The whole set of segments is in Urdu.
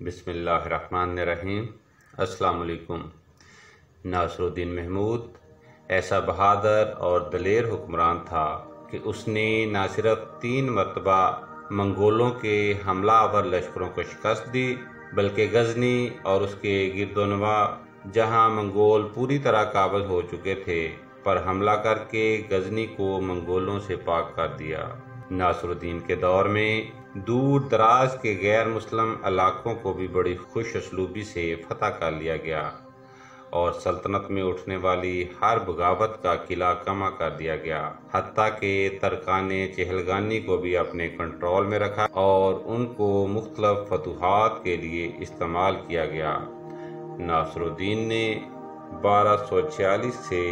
بسم اللہ الرحمن الرحیم۔ السلام علیکم۔ ناصر الدین محمود ایسا بہادر اور دلیر حکمران تھا کہ اس نے نہ صرف 3 مرتبہ منگولوں کے حملہ آور لشکروں کو شکست دی، بلکہ غزنی اور اس کے گرد و نواح جہاں منگول پوری طرح قابض ہو چکے تھے پر حملہ کر کے غزنی کو منگولوں سے پاک کر دیا۔ ناصر الدین کے دور میں دور دراز کے غیر مسلم علاقوں کو بھی بڑی خوش اسلوبی سے فتح کر لیا گیا اور سلطنت میں اٹھنے والی ہر بغاوت کا قلعہ کما کر دیا گیا، حتیٰ کہ ترکان چہلگانی کو بھی اپنے کنٹرول میں رکھا اور ان کو مختلف فتوحات کے لیے استعمال کیا گیا۔ ناصر الدین نے 1246 سے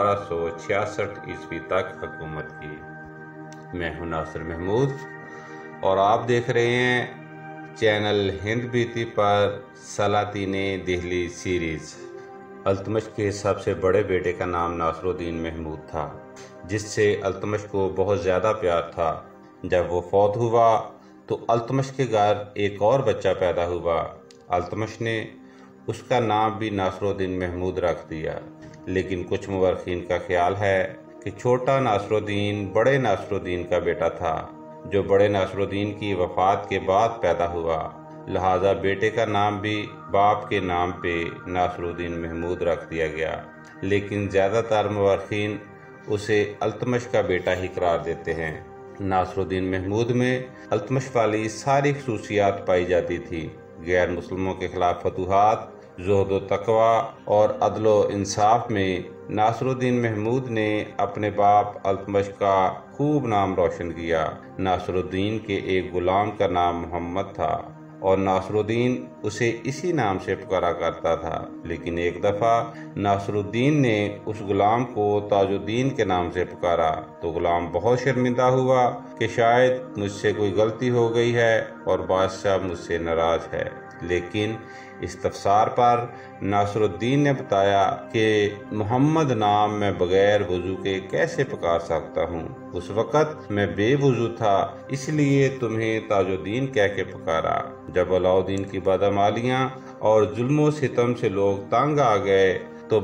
1266 عیسوی تک حکومت کی۔ میں ہوں ناصر محمود اور آپ دیکھ رہے ہیں چینل ہند بیتی پر سلاطین دہلی سیریز۔ التمش کے سب سے بڑے بیٹے کا نام ناصر الدین محمود تھا، جس سے التمش کو بہت زیادہ پیار تھا۔ جب وہ فوت ہوا تو التمش کے گھر ایک اور بچہ پیدا ہوا۔ التمش نے اس کا نام بھی ناصر الدین محمود رکھ دیا، لیکن کچھ مورخین کا خیال ہے کہ چھوٹا ناصر الدین بڑے ناصر الدین کا بیٹا تھا، جو بڑے ناصر الدین کی وفات کے بعد پیدا ہوا، لہذا بیٹے کا نام بھی باپ کے نام پہ ناصر الدین محمود رکھ دیا گیا، لیکن زیادہ تر مورخین اسے التمش کا بیٹا ہی قرار دیتے ہیں۔ ناصر الدین محمود میں التمش والی ساری خصوصیات پائی جاتی تھی: غیر مسلموں کے خلاف فتوحات، زہد و تقوی اور عدل و انصاف میں ناصر الدین محمود نے اپنے باپ التمش کا خوب نام روشن کیا۔ ناصر الدین کے ایک غلام کا نام محمد تھا اور ناصر الدین اسے اسی نام سے پکارا کرتا تھا، لیکن ایک دفعہ ناصر الدین نے اس غلام کو تاج الدین کے نام سے پکارا تو غلام بہت شرمندہ ہوا کہ شاید مجھ سے کوئی غلطی ہو گئی ہے اور بادشاہ مجھ سے ناراض ہے، لیکن استفسار پر ناصر الدین نے بتایا کہ محمد نام میں بغیر وضو کے کیسے پکار سکتا ہوں؟ اس وقت میں بے وضو تھا، اس لیے تمہیں تاج الدین کہہ کے پکارا۔ جب علاؤدین کی بدعمالیاں اور ظلم و ستم سے لوگ تنگ آ گئے تو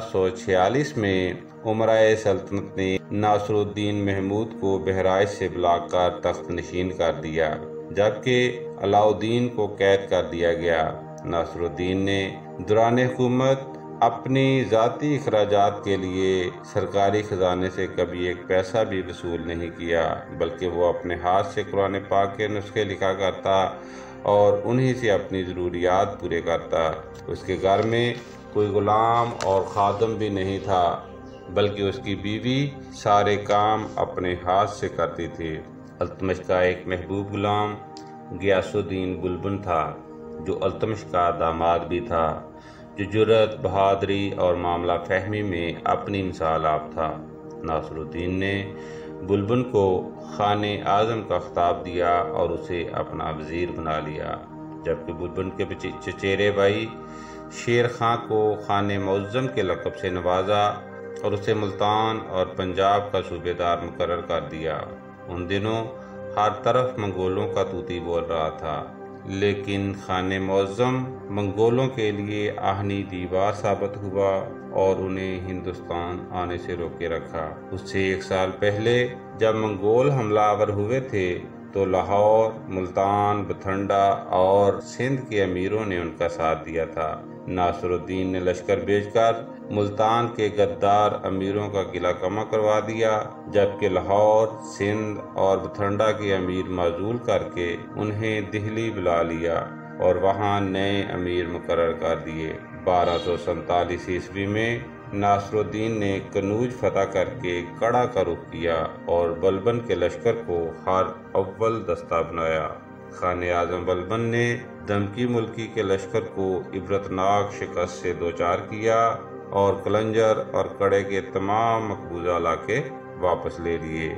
1246 میں امرائے سلطنت نے ناصر الدین محمود کو بہرائچ سے بلا کر تخت نشین کر دیا، جبکہ علاؤدین کو قید کر دیا گیا۔ ناصر الدین نے دوران حکومت اپنی ذاتی اخراجات کے لیے سرکاری خزانے سے کبھی ایک پیسہ بھی وصول نہیں کیا، بلکہ وہ اپنے ہاتھ سے قرآن پاک کے نسخے لکھا کرتا اور انہی سے اپنی ضروریات پورے کرتا۔ اس کے گھر میں کوئی غلام اور خادم بھی نہیں تھا، بلکہ اس کی بیوی سارے کام اپنے ہاتھ سے کرتی تھی۔ التمش کا ایک محبوب غلام غیاث الدین بلبن تھا، جو التمش کا داماد بھی تھا، جو جرأت، بہادری اور معاملہ فہمی میں اپنی مثال آپ تھا۔ ناصر الدین نے بلبن کو خان اعظم کا خطاب دیا اور اسے اپنا وزیر بنا لیا، جبکہ بلبن کے چچیرے بھائی شیر خان کو خان معظم کے لقب سے نوازا اور اسے ملتان اور پنجاب کا صوبے دار مقرر کر دیا۔ ان دنوں ہر طرف منگولوں کا طوطی بول رہا تھا، لیکن خان معظم منگولوں کے لیے آہنی دیوار ثابت ہوا اور انہیں ہندوستان آنے سے روکے رکھا۔ اس سے 1 سال پہلے جب منگول حملہ آور ہوئے تھے تو لاہور، ملتان، بٹھنڈا اور سندھ کے امیروں نے ان کا ساتھ دیا تھا۔ ناصر الدین نے لشکر بھیج کر ملتان کے غدار امیروں کا قلعہ کما کروا دیا، جبکہ لاہور، سندھ اور بٹھنڈا کے امیر معزول کر کے انہیں دہلی بلا لیا اور وہاں نئے امیر مقرر کر دیے۔ 1247 عیسوی میں ناصر الدین نے کنوج فتح کر کے کڑا کا رخ کیا اور بلبن کے لشکر کو ہر اول دستہ بنایا۔ خان اعظم بلبن نے دمکی ملکی کے لشکر کو عبرتناک شکست سے دوچار کیا اور قلنجر اور کڑے کے تمام مقبوضہ علاقے واپس لے لیے۔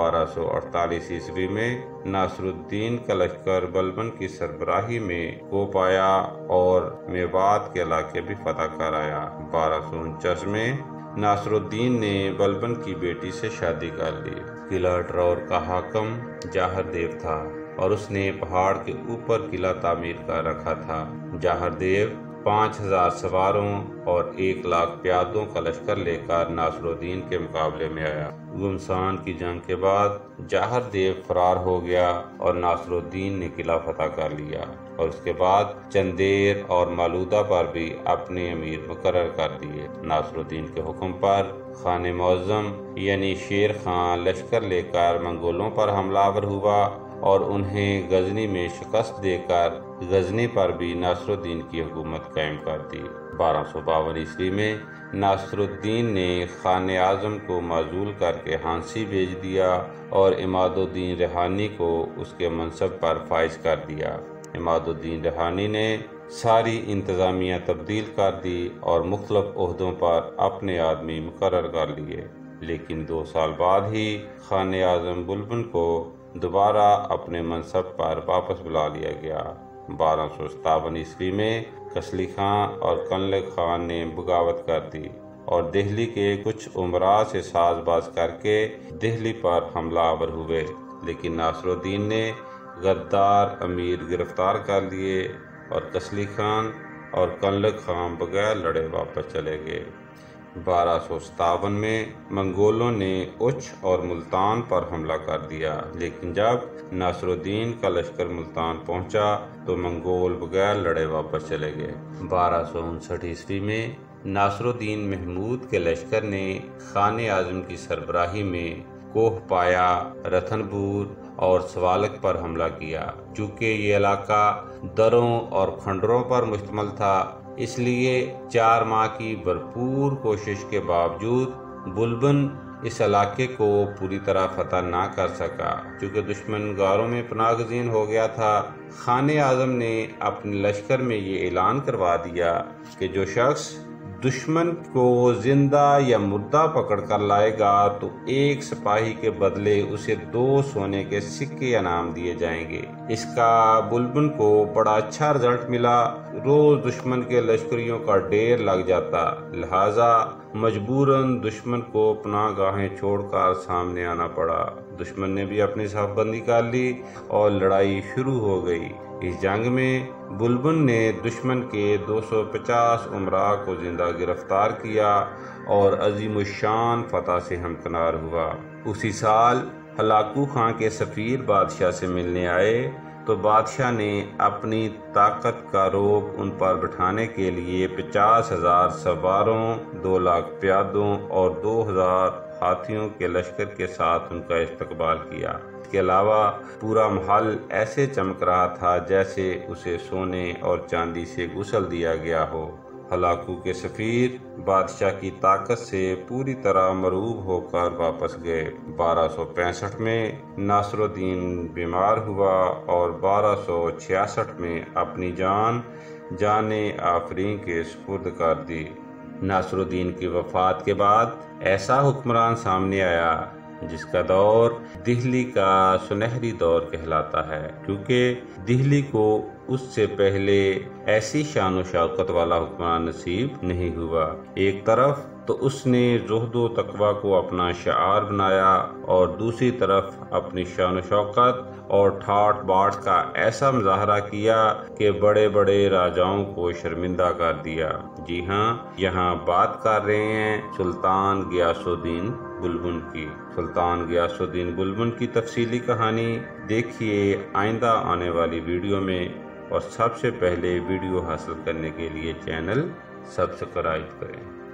1248 عیسوی میں ناصر الدین کا لشکر بلبن کی سربراہی میں کوپ آیا اور میوات کے علاقے بھی فتح کر آیا۔ 1249 میں ناصر الدین نے بلبن کی بیٹی سے شادی کر لی۔ قلعہ ٹرور کا حاکم جاہر دیو تھا، اور اس نے پہاڑ کے اوپر قلعہ تعمیر کر رکھا تھا۔ جاہر دیو 5000 سواروں اور 1,00,000 پیادوں کا لشکر لے کر ناصر الدین کے مقابلے میں آیا۔ گھمسان کی جنگ کے بعد جاہر دیو فرار ہو گیا اور ناصر الدین نے قلعہ فتح کر لیا اور اس کے بعد چندیر اور مالودہ پر بھی اپنے امیر مقرر کر دیے۔ ناصر الدین کے حکم پر خان معظم یعنی شیر خان لشکر لے کر منگولوں پر حملہ آور ہوا اور انہیں غزنی میں شکست دے کر غزنی پر بھی ناصر الدین کی حکومت قائم کر دی۔ 1252 عیسوی میں ناصر الدین نے خان اعظم کو معزول کر کے ہانسی بھیج دیا اور عماد الدین ریحانی کو اس کے منصب پر فائز کر دیا۔ عماد الدین ریحانی نے ساری انتظامیہ تبدیل کر دی اور مختلف عہدوں پر اپنے آدمی مقرر کر لیے، لیکن 2 سال بعد ہی خان اعظم بلبن کو دوبارہ اپنے منصب پر واپس بلا لیا گیا۔ 1257 عیسوی میں کسلی خان اور کنلگ خان نے بغاوت کر دی اور دہلی کے کچھ امراء سے ساز باز کر کے دہلی پر حملہ آور ہوئے، لیکن ناصر الدین نے غدار امیر گرفتار کر لیے اور کسلی خان اور کنلگ خان بغیر لڑے واپس چلے گئے۔ 1257 میں منگولوں نے اچھ اور ملتان پر حملہ کر دیا، لیکن جب ناصر الدین کا لشکر ملتان پہنچا تو منگول بغیر لڑے واپس چلے گئے۔ 1259 عیسوی میں ناصر الدین محمود کے لشکر نے خان اعظم کی سربراہی میں کوہ پایا، رتن پور اور سوالک پر حملہ کیا۔ چونکہ یہ علاقہ دروں اور کھنڈروں پر مشتمل تھا، اس لیے 4 ماہ کی بھرپور کوشش کے باوجود بلبن اس علاقے کو پوری طرح فتح نہ کر سکا۔ چونکہ دشمن غاروں میں پناہ گزین ہو گیا تھا، خان اعظم نے اپنے لشکر میں یہ اعلان کروا دیا کہ جو شخص دشمن کو زندہ یا مردہ پکڑ کر لائے گا تو 1 سپاہی کے بدلے اسے 2 سونے کے سکے انعام دیے جائیں گے۔ اس کا بلبن کو بڑا اچھا رزلٹ ملا۔ روز دشمن کے لشکریوں کا ڈھیر لگ جاتا، لہذا مجبوراً دشمن کو پناہ گاہیں چھوڑ کر سامنے آنا پڑا۔ دشمن نے بھی اپنی صف بندی کر لی اور لڑائی شروع ہو گئی۔ اس جنگ میں بلبن نے دشمن کے 250 امراء کو زندہ گرفتار کیا اور عظیم الشان فتح سے ہمکنار ہوا۔ اسی سال ہلاکو خان کے سفیر بادشاہ سے ملنے آئے تو بادشاہ نے اپنی طاقت کا رعب ان پر بٹھانے کے لیے 50,000 سواروں، 2,00,000 پیادوں اور 2,000 ہاتھیوں کے لشکر کے ساتھ ان کا استقبال کیا۔ اس کے علاوہ پورا محل ایسے چمک رہا تھا جیسے اسے سونے اور چاندی سے غسل دیا گیا ہو۔ ہلاکو کے سفیر بادشاہ کی طاقت سے پوری طرح مرعوب ہو کر واپس گئے۔ 1265 میں ناصر الدین بیمار ہوا اور 1266 میں اپنی جان آفرین کے سپرد کر دی۔ ناصر الدین کی وفات کے بعد ایسا حکمران سامنے آیا جس کا دور دہلی کا سنہری دور کہلاتا ہے، کیونکہ دہلی کو اس سے پہلے ایسی شان و شوکت والا حکمران نصیب نہیں ہوا۔ ایک طرف تو اس نے زہد و تقوی کو اپنا شعار بنایا اور دوسری طرف اپنی شان و شوکت اور ٹھاٹ باٹ کا ایسا مظاہرہ کیا کہ بڑے بڑے راجاؤں کو شرمندہ کر دیا۔ جی ہاں، یہاں بات کر رہے ہیں سلطان غیاث الدین بلبن کی۔ سلطان غیاث الدین بلبن کی تفصیلی کہانی دیکھیے آئندہ آنے والی ویڈیو میں، اور سب سے پہلے ویڈیو حاصل کرنے کے لیے چینل سبسکرائب کریں۔